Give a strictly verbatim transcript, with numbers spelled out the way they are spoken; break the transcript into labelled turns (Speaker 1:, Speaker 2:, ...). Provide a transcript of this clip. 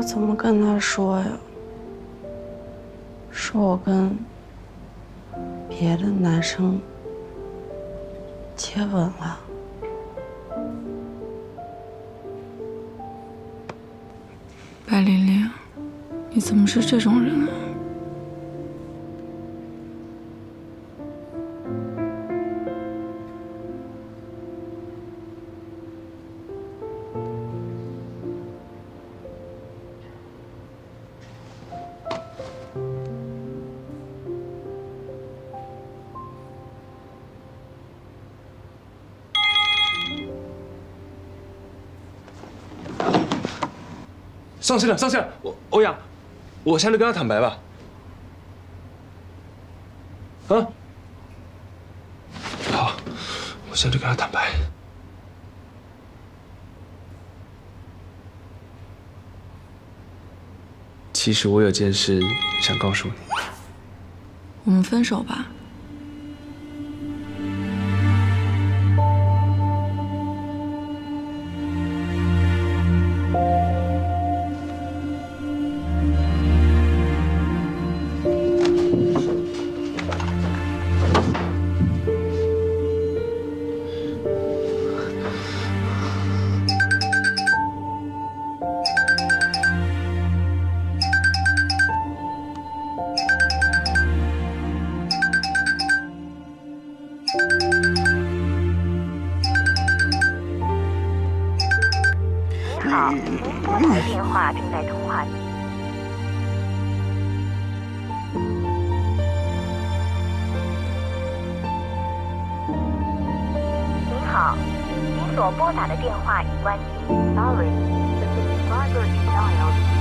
Speaker 1: 怎么跟他说呀？说我跟别的男生接吻了。
Speaker 2: 白玲玲，你怎么是这种人啊？
Speaker 3: 上线了，上线了！我欧阳，我现在就跟他坦白吧。啊，好，我现在就跟他坦白。其实我有件事想告诉你。
Speaker 2: 我们分手吧。
Speaker 4: 你好，您拨打的电话正在通话。您好，您所拨打的电话已关机。Sorry, the subscriber is dialed